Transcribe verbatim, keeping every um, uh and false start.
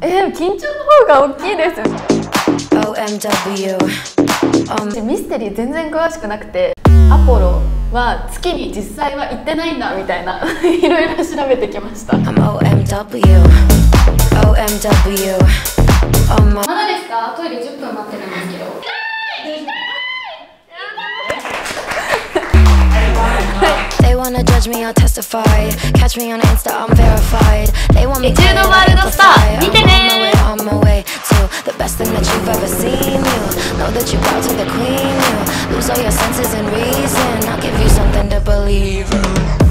えー、緊張の方が大きいです。 オーエムダブリュー、 ミステリー全然詳しくなくて、アポロは月に実際は行ってないんだみたいないろいろ調べてきました。 オーエムダブリュー、 オーエムダブリュー、 まだですか？トイレじゅっぷん待ってるんですけど。They wanna judge me, I'll testify. Catch me on Insta, I'm verified. They want me to エチュードワールドスター